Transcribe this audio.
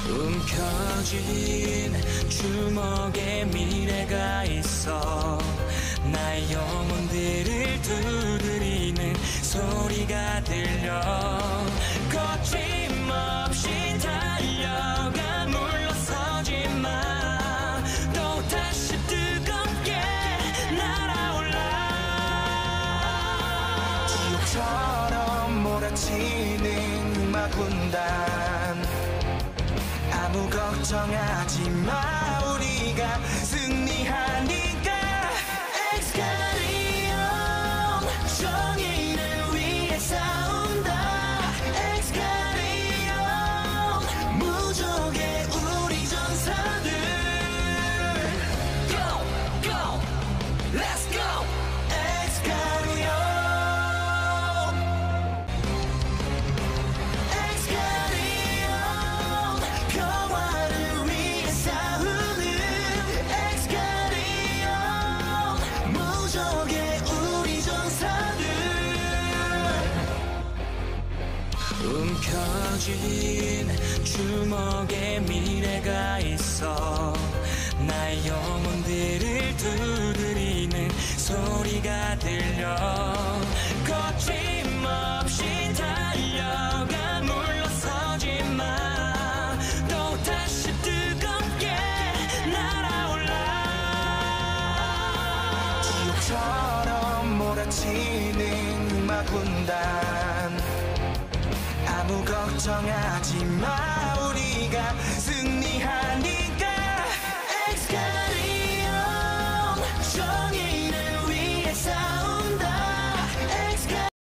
움켜쥔 주먹에 미래가 있어. 나의 영혼들을 두드리는 소리가 들려. 거침없이 달려가 물러서지 마. 또다시 뜨겁게 날아올라. 지옥처럼 몰아치는 음악군단, 아무 걱정하지 마. 우리가 승리하니까. 엑스칼리온 정의를 위해 싸운다. 엑스칼리온 무적의 우리 전사들. Go go let's go. 엑스칼리온 움켜쥔 주먹에 미래가 있어. 나의 영혼들을 두드리는 소리가 들려. 거침없이 달려가 물러서지 마. 또다시 뜨겁게 날아올라. 지옥처럼 몰아치는 음악군단, 아무 걱정하지 마.